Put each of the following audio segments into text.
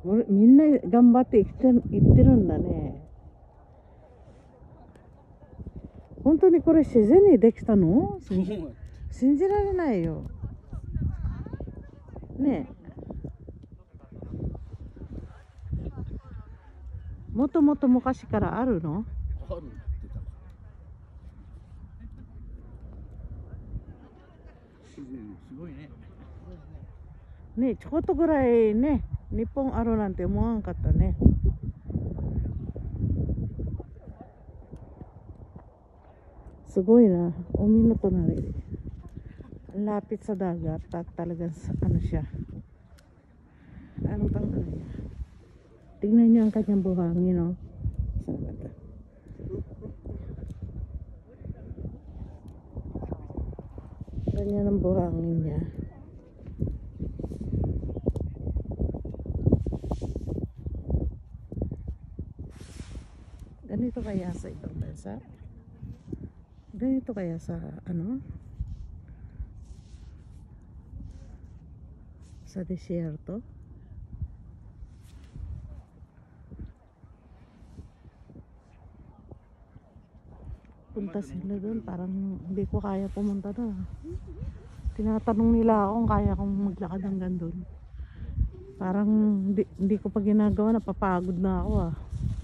みんな頑張って言ってるんだね。本当にこれ自然にできたの？信じられないよ。ねえ。もともと昔からあるの？ あるって言ってた。すごいね。 ねえ、ちょこっとぐらいね、日本あるなんて思わんかったね。すごいna. Uminto na rin. Lapit sa dagat at talagang ano siya. Ano bang ano niya? Tingnan niyo ang kanyang buhangin, no? Saan ba ito? Ganyan ang buhangin niya. Ganito kaya sa ibang bansa? Ganito kaya sa ano? Sa desierto? Punta sila doon, parang hindi ko kaya pumunta doon. Tinatanong nila ako kung kaya kong maglakad hanggang doon. Parang hindi ko pa ginagawa, napapagod na ako ah.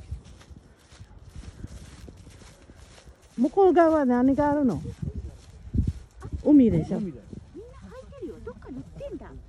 Mukul gawa na ni Karo no? Umi de siya. みんな履いてるよ。どっかに売ってんだ。